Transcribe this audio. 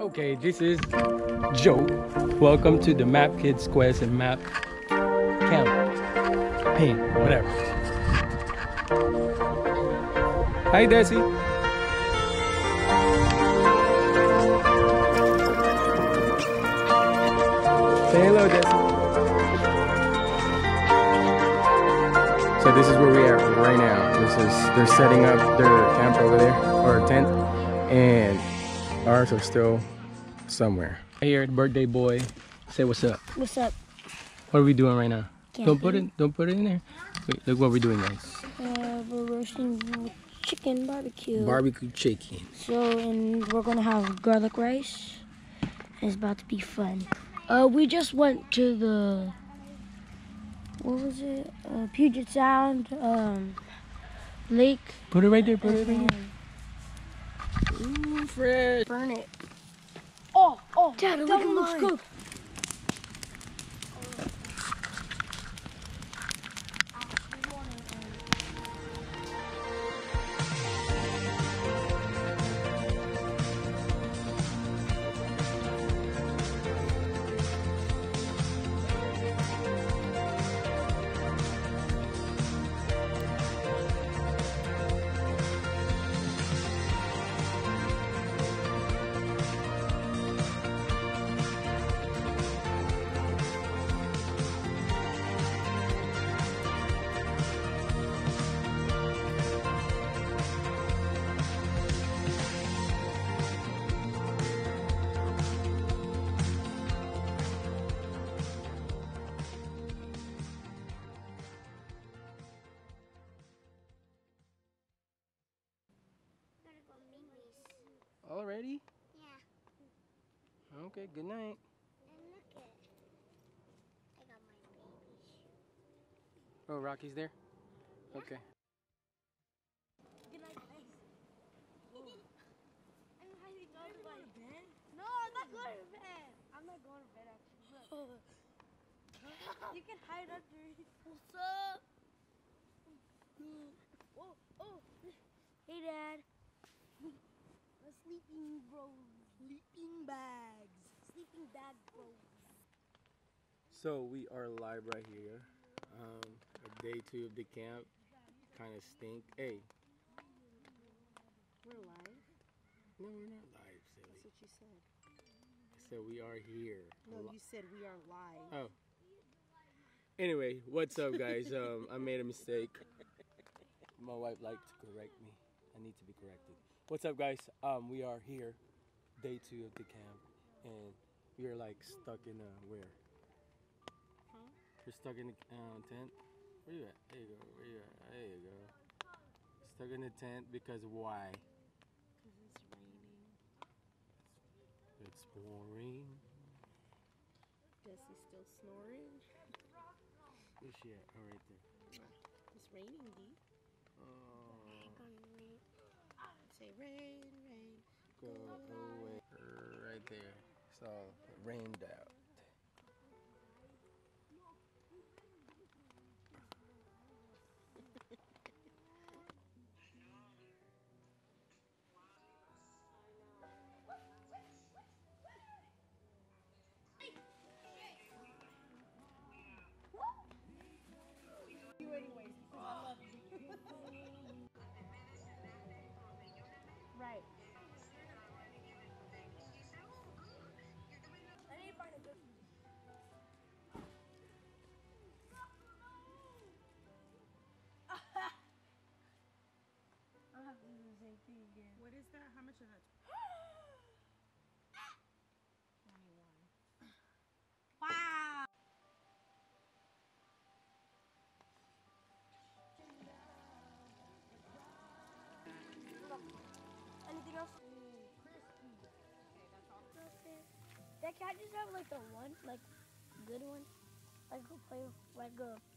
Okay, this is Joe. Welcome to the Map Kids Quest and Map Campaign, whatever. Hi, Desi. Say hello, Desi. So this is where we are right now. They're setting up their camp over there, or tent, and ours are still somewhere. Here, birthday boy, say what's up. What's up? What are we doing right now? Camping. Don't put it in there. Wait, look what we're doing, guys. We're roasting chicken barbecue. Barbecue chicken. So, and we're gonna have garlic rice. It's about to be fun. We just went to the, what was it? Puget Sound Lake. Put it right there. Put it right there. Ooh, fresh. Burn it. Oh, Dad, look that at one looks mine. good. Already? Yeah. Okay, good night. And look it. I got my babies. Oh, Rocky's there? Okay. Good night, guys. No, I'm not going to bed. I'm not going to bed actually. Look. You can hide under it. What's up? Whoa, oh. Hey, Dad. The sleeping bros. Sleeping bags. Sleeping bag bros. So we are live right here. Day 2 of the camp. Kind of stink. Hey. We're live? No, we're not live, silly. That's what you said. I said we are here. No, you said we are live. Oh. Anyway, what's up, guys? I made a mistake. My wife liked to correct me. I need to be corrected. What's up, guys? We are here, day 2 of the camp, and we are like stuck in where? Huh? You're stuck in the tent. Where you at? There you go. Where you at? There you go. Stuck in the tent because why? Because it's raining. It's pouring. Desi's still snoring. Where's she at? Oh, right there. It's raining, D. Oh, Say rain, rain. go away. Right there. It's all rained out. Right. I need to find a good I'm having to do the same thing again. What is that? How much is that? 21. Wow. Anything else? Dad, can I just have like the one, like good one? Like go play with, like